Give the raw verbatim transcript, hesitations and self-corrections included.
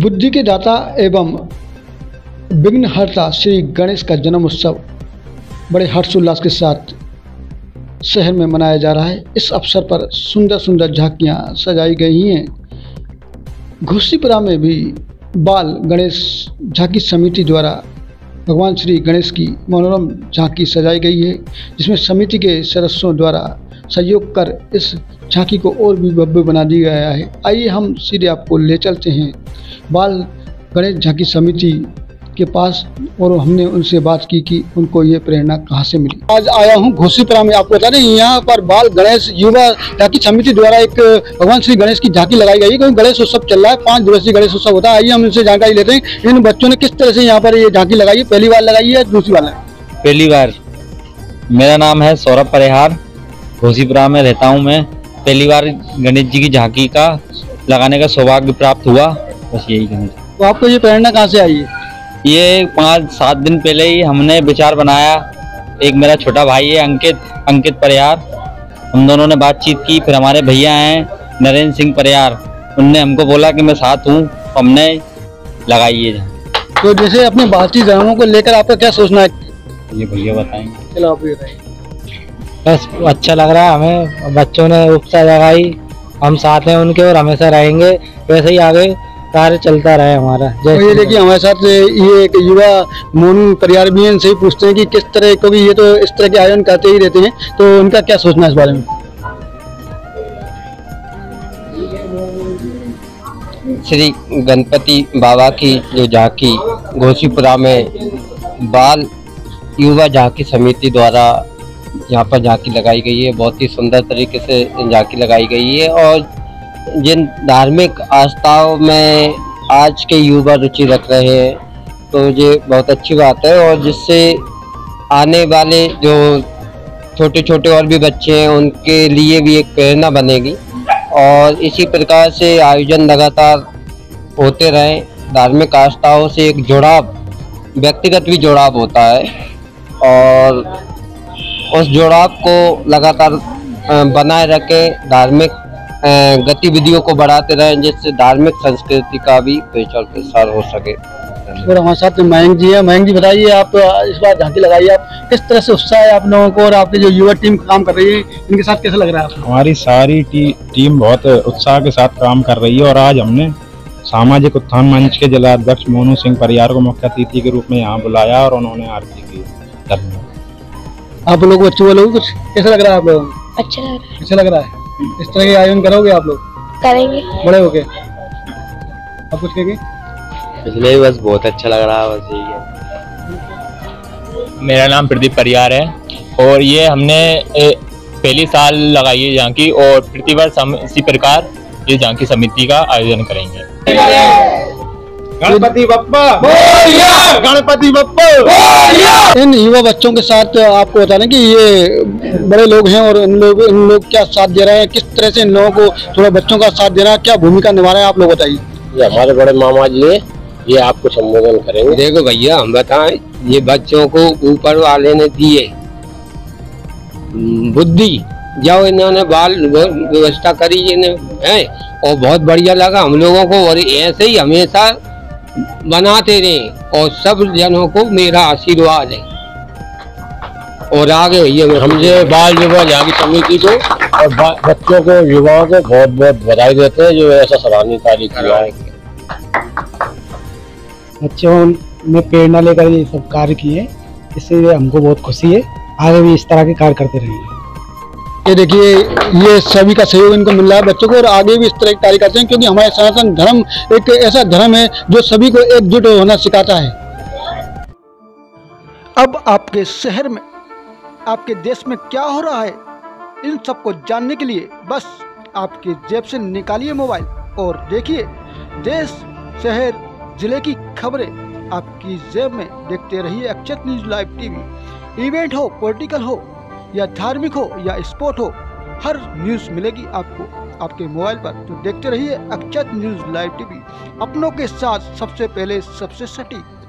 बुद्धि के दाता एवं विघ्नहर्ता श्री गणेश का जन्म उत्सव बड़े हर्षोल्लास के साथ शहर में मनाया जा रहा है। इस अवसर पर सुंदर सुंदर झांकियां सजाई गई हैं। घोसीपुरा में भी बाल गणेश झांकी समिति द्वारा भगवान श्री गणेश की मनोरम झांकी सजाई गई है, जिसमें समिति के सदस्यों द्वारा सहयोग कर इस झांकी को और भी भव्य बना दिया गया है। आइए हम सीधे आपको ले चलते हैं बाल गणेश झांकी समिति के पास और हमने उनसे बात की कि उनको ये प्रेरणा कहाँ से मिली। आज आया हूँ घोसीपुरा में। आपको बता दें, यहाँ पर बाल गणेश युवा झांकी समिति द्वारा एक भगवान श्री गणेश की झांकी लगाई गई है, क्योंकि गणेश उत्सव चल रहा है। पाँच दिवसीय गणेश उत्सव होता है। आइए हम इनसे जानकारी लेते हैं इन बच्चों ने किस तरह से यहाँ पर ये झांकी लगाई है। पहली बार लगाई है, दूसरी बार लगाई? पहली बार। मेरा नाम है सौरभ परिहार, घोसीपुरा में रहता हूँ मैं। पहली बार गणेश जी की झांकी का लगाने का सौभाग्य प्राप्त हुआ, बस यही कहना। तो आपको ये प्रेरणा कहाँ से आई है? ये पाँच सात दिन पहले ही हमने विचार बनाया। एक मेरा छोटा भाई है अंकित अंकित परिहार, हम दोनों ने बातचीत की। फिर हमारे भैया हैं नरेंद्र सिंह परिहार, उनने हमको बोला कि मैं साथ हूँ, हमने लगाई है। तो जैसे अपने भारतीय धर्मों को लेकर आपका क्या सोचना है? ये भैया बताएंगे। चलो आप बताइए। बस अच्छा लग रहा है हमें, बच्चों ने उत्साह जगाई, हम साथ हैं उनके और हमेशा रहेंगे। वैसे ही आगे कार्य चलता रहे हमारा। तो ये देखिए हमारे साथ ये एक युवा मोनू परिवार भी है, इनसे ही पूछते हैं कि किस तरह, क्योंकि ये तो इस तरह के आयोजन करते ही रहते हैं, तो उनका क्या सोचना है इस बारे में? श्री गणपति बाबा की जो झांकी घोसीपुरा में बाल युवा झांकी समिति द्वारा यहाँ पर झांकी लगाई गई है। बहुत ही सुंदर तरीके से झांकी लगाई गई है और जिन धार्मिक आस्थाओं में आज के युवा रुचि रख रहे हैं, तो ये बहुत अच्छी बात है। और जिससे आने वाले जो छोटे छोटे और भी बच्चे हैं उनके लिए भी एक प्रेरणा बनेगी और इसी प्रकार से आयोजन लगातार होते रहें। धार्मिक आस्थाओं से एक जुड़ाव, व्यक्तिगत भी जुड़ाव होता है और उस जुड़ाव को लगातार बनाए रखें, धार्मिक गतिविधियों को बढ़ाते रहें, जिससे धार्मिक संस्कृति का भी प्रचार प्रसार हो सके। और हमारे साथ मयंक जी है। मयंक जी बताइए, आप इस बार झांकी लगाई, आप किस तरह से उत्साह है आप लोगों को और आपकी जो युवा टीम काम कर रही है इनके साथ कैसा लग रहा है आपको? हमारी सारी टी, टीम बहुत उत्साह के साथ काम कर रही है और आज हमने सामाजिक उत्थान मंच के जिलाध्यक्ष मोनू सिंह परिहार को मुख्य अतिथि के रूप में यहाँ बुलाया और उन्होंने आरती की। आप लोग बच्चों वालों को कुछ कैसा लग रहा है आप लोगों को? अच्छा लग रहा है। अच्छा लग रहा है। इस तरह के आयोजन करोगे आप लोग? करेंगे बड़े होके। आप कुछ कहेंगे? इसलिए बस बहुत अच्छा लग रहा है, बस यही है। मेरा नाम प्रदीप परिहार है और ये हमने पहली साल लगाई है झांकी और प्रतिवर्ष हम इसी प्रकार ये झांकी समिति का आयोजन करेंगे। गणपति बप्पा मोरिया, गणपति बप्पा मोरिया। इन युवा बच्चों के साथ आपको बता दें कि ये बड़े लोग हैं और इन लोग इन लोग क्या साथ दे रहे हैं, किस तरह से इन लोगों को थोड़ा बच्चों का साथ देना, क्या भूमिका निभा रहे हैं आप लोग बताइए। ये हमारे बड़े मामा जी हैं, ये आपको संबोधन करेंगे। देखो भैया, हम बताएं, ये बच्चों को ऊपर वाले ने दिए बुद्धि, जब इन्होंने बाल व्यवस्था करी इन्हें है और बहुत बढ़िया लगा हम लोगों को। और ऐसे ही हमेशा बनाते रहे और सब जनों को मेरा आशीर्वाद है। और आगे ये हमसे बाल युवा झांकी समिति को और बच्चों को, युवाओं को बहुत बहुत बधाई देते हैं जो ऐसा सराहनीय कार्य किया है। बच्चों ने प्रेरणा लेकर ये सब कार्य किए, इससे हमको बहुत खुशी है। आगे भी इस तरह के कार्य करते रहेंगे। ये देखिए, ये सभी का सहयोग इनको मिल रहा है बच्चों को और आगे भी इस तरह के कार्य करते हैं, क्योंकि हमारे सनातन धर्म एक ऐसा धर्म है जो सभी को एकजुट होना सिखाता है। अब आपके शहर में, आपके देश में क्या हो रहा है, इन सबको जानने के लिए बस आपके जेब से निकालिए मोबाइल और देखिए देश, शहर, जिले की खबरें आपकी जेब में। देखते रहिए Akshat news live TV. Event हो, पॉलिटिकल हो या धार्मिक हो या स्पोर्ट हो, हर न्यूज़ मिलेगी आपको आपके मोबाइल पर। तो देखते रहिए अक्षत न्यूज लाइव टीवी, अपनों के साथ सबसे पहले सबसे सटीक।